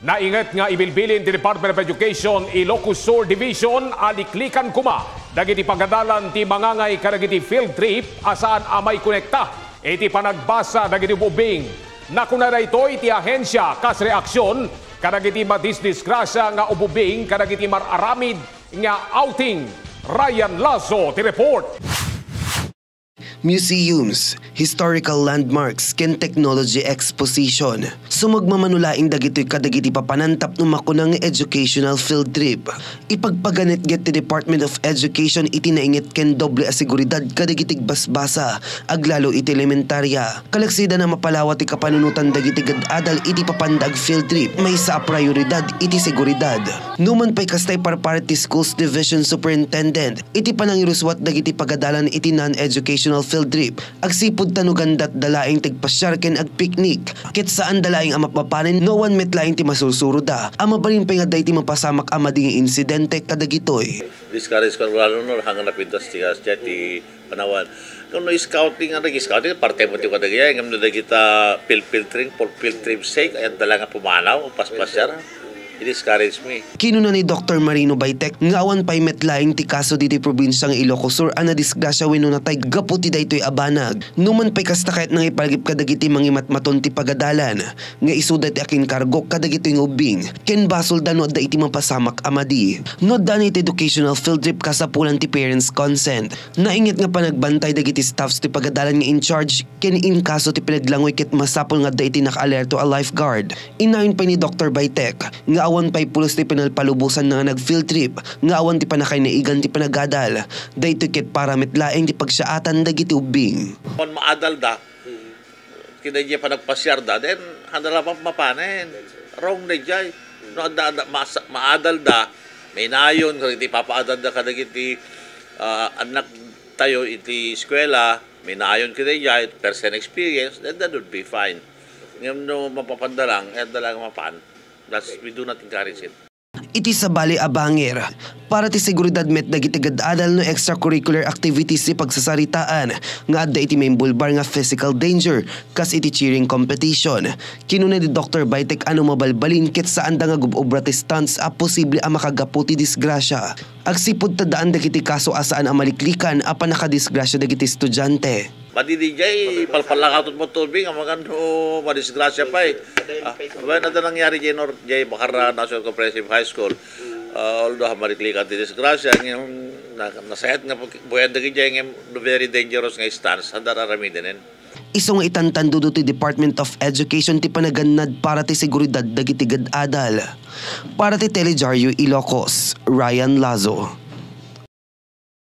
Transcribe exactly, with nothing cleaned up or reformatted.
Naingat nga ibilbilin ti Department of Education Ilocos Sur Division aliklikan kuma dagiti pagadalan ti mangangay kadagiti field trip asaan amay konekta iti panagbasa dagiti ubing. Nakuna ito'y ti ahensya kas reaksyon kadagiti madisdisgrasya nga ububing kadagiti mararamid nga outing. Ryan Lazo ti report. Museums, historical landmarks, ken technology exposition. Sumagmamanulaing dagito'y kadagiti papanantap ng makunang educational field trip. Ipagpaganit get the Department of Education iti naingit ken doble asiguridad kadagitig basbasa, aglalo iti elementarya. Kalaksida na mapalawat ti kapanunutan dagiti gad-adal iti papandag field trip. May sa prioridad iti seguridad. Numan pa'y kastay parparty schools division superintendent, iti panangiruswat dagiti pagadalan iti non-educational field trip. Agsipod tanugandat dalaing tigpasyar ken ag picnic. Ket saan dalaing ang mapapanin no one metlaing ti masusuro da. Ang mabalin pa nga day ti mapasamak ang mading insidente kadagitoy. Discourage ko lalo no hanggang napintas ti asya ti panawan. Kung no scouting ang nag-scouting, parte mo ti kadagaya. Ngam na kita filtering for filtering sake. Ayan dala nga pumanaw, paspasyar. I-discourage me. Kinuna ni Doctor Marino Baitek nga awan pa'y metlaing ti kaso diti probinsyang Ilocos Sur ang nadisgrasya wenno natay gaputi daytoy abanag. Numan pa'y kasta kahit nang ipalagip kadagiti mangimatmaton ti pagadalan nga isuda ti akin kargo kadagiti ngubing ken basol da no da iti mapasamak amadi. No da iti educational field trip kasapulan ti parents consent. Nainget nga panagbantay dagiti staffs ti pagadalan nga in charge ken in kaso ti pinaglangoy ket masapol nga da iti naka-alerto a lifeguard. Inayon pa ni Doctor Baitek nga awan pa'y pulos ti pinalpalubusan nga nag-field trip, nga awan ti panakay na igan ti panagadal, day tiket para metlaeng ti pagsaatan dagiti ubing. Kung maadal da, kinay pa nagpasyar da, then handala pa mapanin. Wrong na dyan. No, da, da, ma, maadal da, may nayon, kung iti papaadal da kadagiti uh, anak tayo iti eskwela, may nayon kinay dyan, person experience, then that would be fine. Ngayon no mapapandalang, eh dalang mapan. That's, we do not encourage it. Iti sa bali abangir, para ti seguridad met dagiti gad-adal no extracurricular activities si pagsasaritaan nga adda iti may bulbar nga physical danger kas iti cheering competition. Kinuna ni Doctor Baitek ano mabalbalin ket saan da nga gubobra ti stunts a posible a makagaputi disgrasya. Agsipod tadaan dagiti kaso asaan a maliklikan a panakadisgrasya dagiti estudyante. Madidijay, palpalakatot mo tubig, ang mga no, madisgrasya pa eh. Ah, ba na nangyari dyan, or dyan, Bacara National Comprehensive High School, uh, although mariklikan ti disgrasya, yung nasayat nga, buyan dagi dyan, yung very dangerous nga stance, handa raramidinin. Isong itantandudo ti Department of Education ti panaganad para ti seguridad dagiti gad-adal. Para ti Telejaryo Ilocos, Ryan Lazo.